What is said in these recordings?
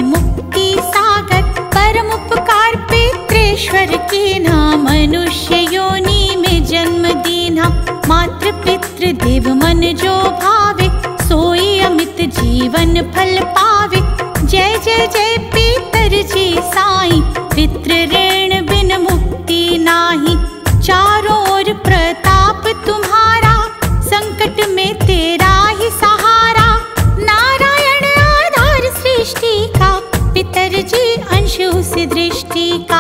मुक्ति सागर, परम उपकार पितृेश्वर के नाम, मनुष्य योनि में जन्म दीना। मातृ पितृ देव मन जो भावे, सोई अमित जीवन फल पावे। जय जय जय पितर जी साईं, पितृ ऋण बिन मुक्ति नाही। चारों ओर प्रताप तुम्हारा, संकट में तेरा ही सहारा। नारायण आधार सृष्टि का, पितर जी अंश उस दृष्टि का।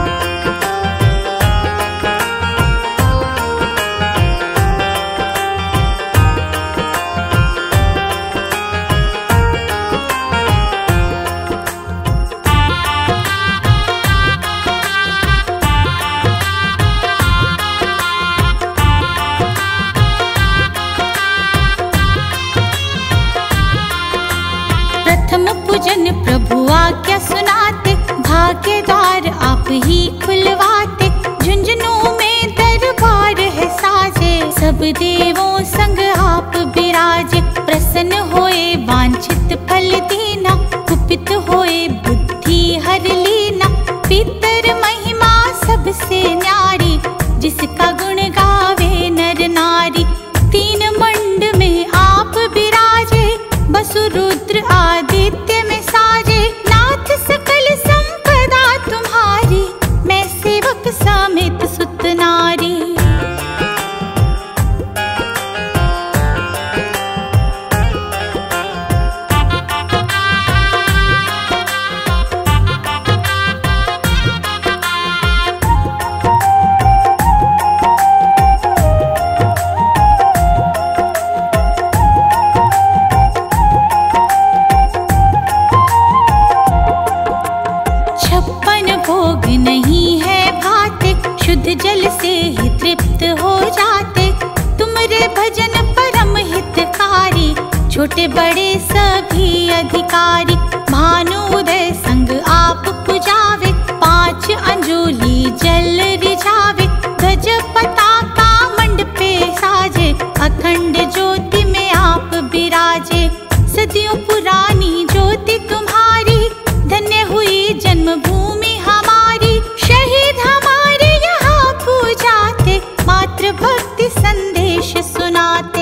पूजन प्रभु आज्ञा सुनाते, भाग्य द्वार आप ही खुलवाते। झुंझुनू में दरबार है साजे, सब देवों संग आप विराजे। प्रसन्न होए वांछित फल देना, कुपित होए बुद्धि हर लेना। पितर महिमा सबसे न्यारी, जिसका गुण गावे नर नारी। तीन मंड में आप विराजे, बसु रुद्र आदित्य में साजे। नाथ सकल संपदा तुम्हारी, मैं सेवक समेत सुत नारी। जल से ही तृप्त हो जाते, तुमरे भजन परम हितकारी। छोटे बड़े सभी अधिकारी, भानु उदय संग आप पुजावे। 5 अंजुली जल रिझावे, ध्वज पताका मंडपे साजे। अखंड ज्योति में आप विराजे, सदियों पुरानी ज्योति तुम्हारी। धन्य हुई जन्मभूमि हमारी, शहीद हमारे पूजाते, मातृ भक्ति संदेश सुनाते।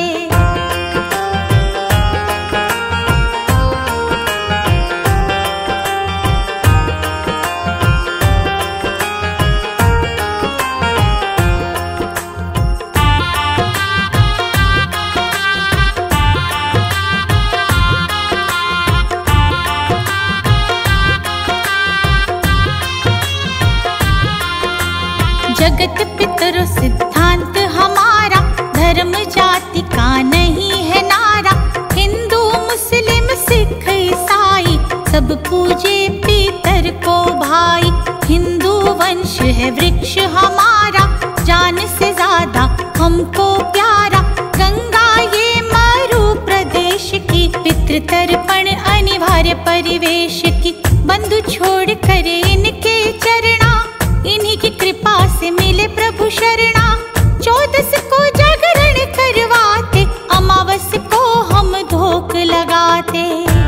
जगत पितर सिद्धांत हमारा, धर्म जाति का नहीं है नारा। हिंदू मुस्लिम सिख ईसाई, सब पूजे पितर को भाई। हिंदू वंश है वृक्ष हमारा, जान से ज्यादा हमको प्यारा। गंगा ये मरु प्रदेश की, पितृ तर्पण अनिवार्य परिवेश की। बंधु छोड़ कर इनके चरणा, इन्हीं की कृपा से मिले प्रभु शरणा। 14 को जागरण करवाते, अमावस को हम धोक लगाते।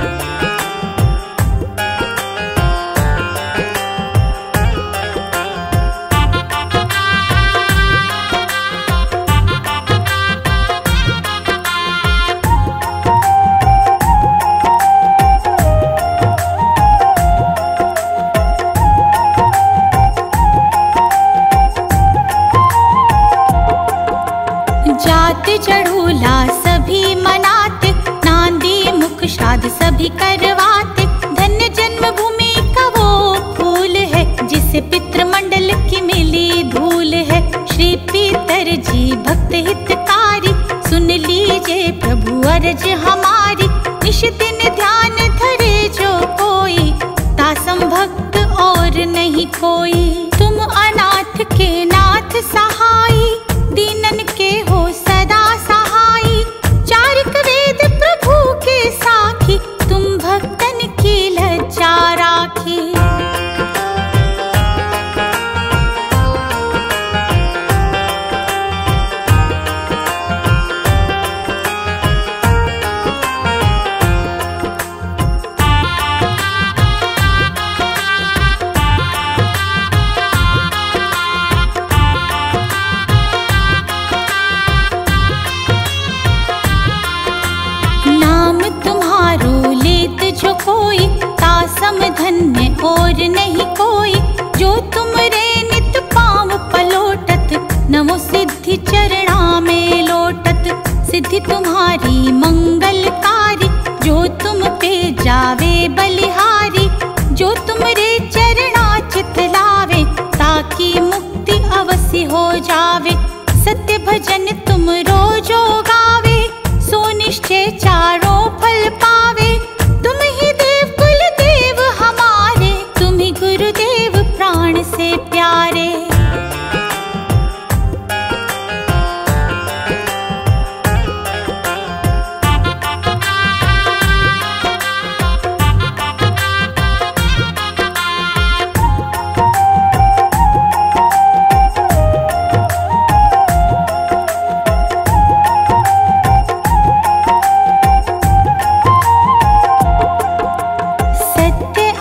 चढ़ूला सभी मनाते, नांदी मुख श्राद्ध सभी करवाते। धन्य जन्मभूमि का वो फूल है, जिसे पितृमंडल की मिली धूल है। श्री पितर जी भक्त हितकारी, सुन लीजिए प्रभु अर्ज हमारी। निश दिन ध्यान धरे जो कोई, तासम भक्त और नहीं कोई। तुम अनाथ के नाथ सहाई, दीनन के हो सदा सहाई। चारिक वेद प्रभु के साखी, तुम भक्तन की लज्जा राखी।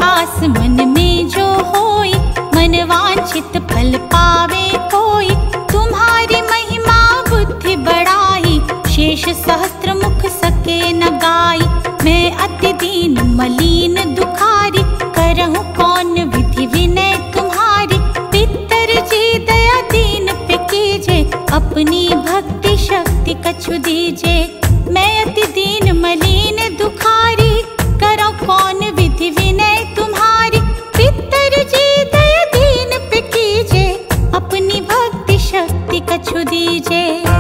आस मन में जो होई, मन वांछित फल पावे कोई। तुम्हारी महिमा बुद्धि बढ़ाई, शेष सहस्त्र मुख सके न गाई। मैं अति दीन मलीन दुखारी, करहूँ कौन विधि विनय तुम्हारी। पितर जी दया दीन पे कीजे, अपनी भक्ति शक्ति कछु दीजे। मैं अति दीन मलीन दुखारी, करो कौन विधि विनय तुम्हारी। पितर जी दया दीन पे कीजे, अपनी भक्ति शक्ति कछु दीजे।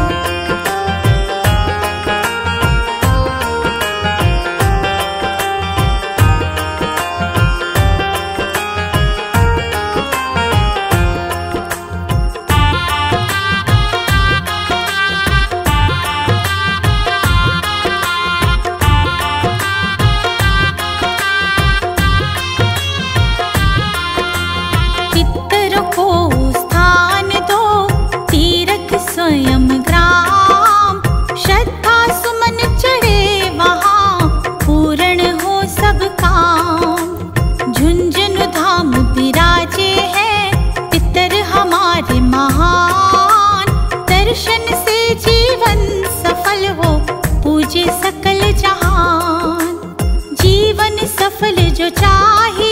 स्वयं ग्राम, श्रद्धा सुमन चढ़े वहाँ, पूर्ण हो सब काम। झुंझुन धाम विराजे हैं पितर हमारे महान। दर्शन से जीवन सफल हो, पूजे सकल जहान। जीवन सफल जो चाहे